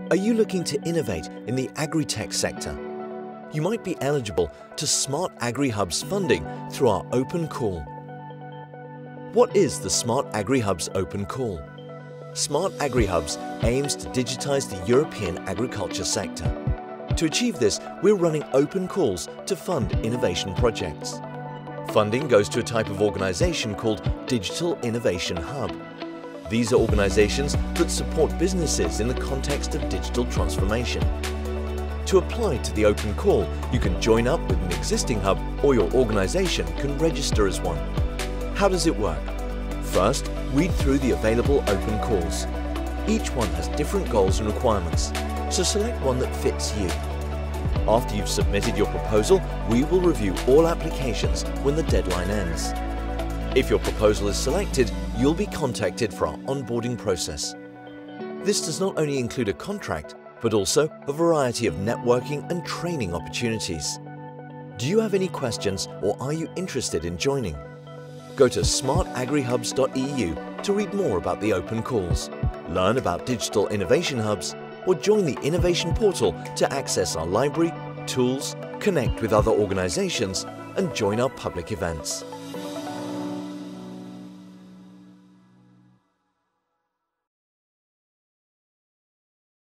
Are you looking to innovate in the agritech sector? You might be eligible to SmartAgriHubs funding through our open call. What is the SmartAgriHubs open call? SmartAgriHubs aims to digitize the European agriculture sector. To achieve this, we're running open calls to fund innovation projects. Funding goes to a type of organization called Digital Innovation Hub. These are organizations that support businesses in the context of digital transformation. To apply to the open call, you can join up with an existing hub, or your organization can register as one. How does it work? First, read through the available open calls. Each one has different goals and requirements, so select one that fits you. After you've submitted your proposal, we will review all applications when the deadline ends. If your proposal is selected, you'll be contacted for our onboarding process. This does not only include a contract, but also a variety of networking and training opportunities. Do you have any questions, or are you interested in joining? Go to smartagrihubs.eu to read more about the open calls, learn about digital innovation hubs, or join the innovation portal to access our library, tools, connect with other organizations, and join our public events.